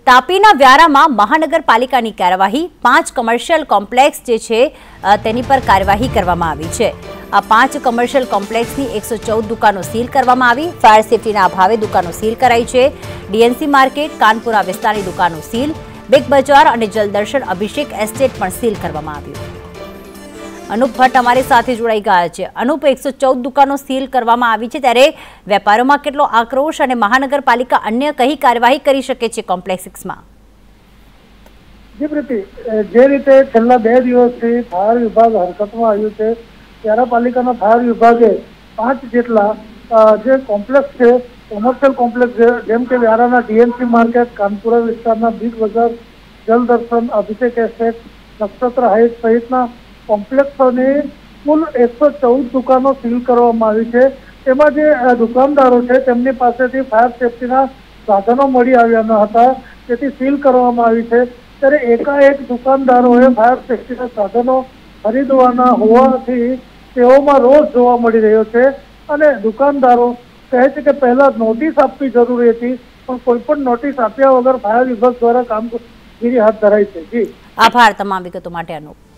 તાપીના વ્યારામાં મહાનગરપાલિકાની કાર્યવાહી 5 commercial complex જે છે તેની પર કાર્યવાહી કરવામાં આવી છે। આ 5 કમર્શિયલ કોમ્પ્લેક્સની 114 દુકાનો સીલ કરવામાં આવી। ફાયર સેફટીના અભાવે દુકાનો સીલ કરાઈ છે। ડીએનસી માર્કેટ, કાનપુરા વિસ્તારની દુકાનો સીલ, બિગ બજાર અને જલદર્શન અભિષેક એસ્ટેટ પણ સીલ કરવામાં આવ્યું। અનુપ ભટ્ટ અમારી સાથે જોડાઈ ગયા છે। અનુપ, 114 દુકાનો સીલ કરવામાં આવી છે, ત્યારે વેપારીઓમાં કેટલો આક્રોશ અને મહાનગરપાલિકા અન્ય કઈ કાર્યવાહી કરી શકે છે કોમ્પ્લેક્સમાં? જે પ્રીતિ, જે રીતે છેલ્લા 2 દિવસથી ફાયર વિભાગ હરકતમાં આવ્યું છે, ત્યારે પાલિકાના ફાયર વિભાગે 5 જેટલા જે કોમ્પ્લેક્સ છે, કોમર્શિયલ કોમ્પ્લેક્સ છે, જેમ કે વ્યારાના ડીએનસી માર્કેટ, કાનપુરા વિસ્તારના બિગ બજાર, જલદર્શન અભિષેક એસ્ટેટ, નક્ષત્ર હાઇટ સહિતના કોમ્પ્લેક્સોની કુલ 114 દુકાનો સીલ કરવામાં આવી છે। તેમાં જે દુકાનદારો છે તેમની પાસેથી ફાયર સેફટીના સાધનો મળી આવ્યા ન હતા, તેથી સીલ કરવામાં આવી છે। ત્યારે એકાએક દુકાનદારોએ ફાયર સેફટીના સાધનો ખરીદવાના હોવાથી તેઓમાં રોષ જોવા મળી રહ્યો છે અને દુકાનદારો કહે છે કે પહેલા નોટિસ આપવી જરૂરી હતી, પણ કોઈ પણ નોટિસ આપ્યા વગર ફાયર વિભાગ દ્વારા કામગીરી હાથ ધરાઈ છે। જી, આભાર તમામ વિગતો માટે અનુપ।